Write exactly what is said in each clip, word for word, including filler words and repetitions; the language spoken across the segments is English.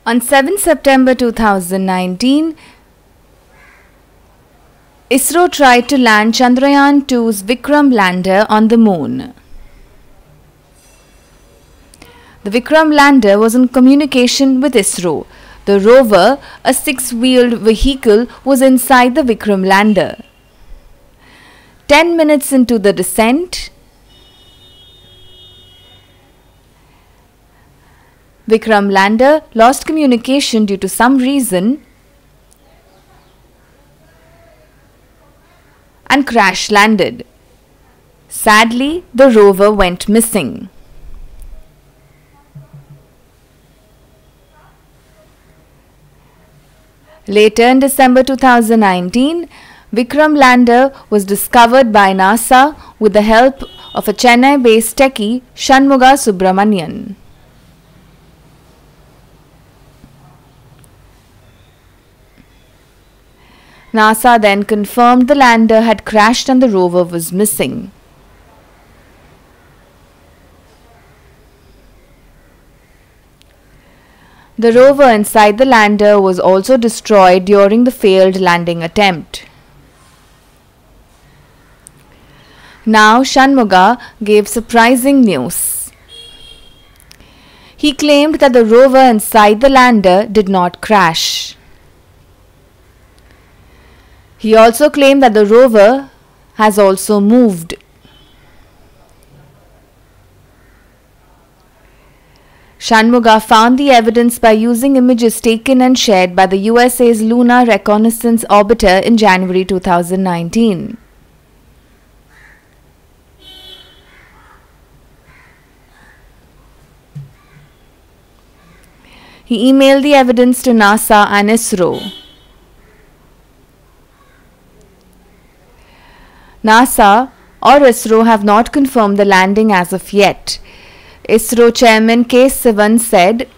On seventh September two thousand nineteen, ISRO tried to land Chandrayaan two's Vikram lander on the moon. The Vikram lander was in communication with ISRO. The rover, a six-wheeled vehicle, was inside the Vikram lander. Ten minutes into the descent, Vikram lander lost communication due to some reason and crash landed. Sadly, the rover went missing. Later in December two thousand nineteen, Vikram lander was discovered by NASA with the help of a Chennai-based techie, Shanmuga Subramanian. NASA then confirmed the lander had crashed and the rover was missing. The rover inside the lander was also destroyed during the failed landing attempt. Now Shanmuga gave surprising news. He claimed that the rover inside the lander did not crash. He also claimed that the rover has also moved. Shanmuga found the evidence by using images taken and shared by the U S A's Lunar Reconnaissance Orbiter in January two thousand nineteen. He emailed the evidence to NASA and ISRO. NASA or ISRO have not confirmed the landing as of yet. ISRO Chairman K. Sivan said,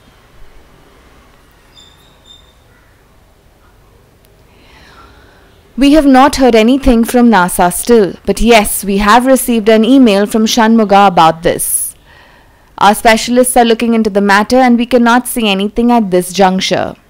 "We have not heard anything from NASA still, but yes, we have received an email from Shanmuga about this. Our specialists are looking into the matter and we cannot see anything at this juncture."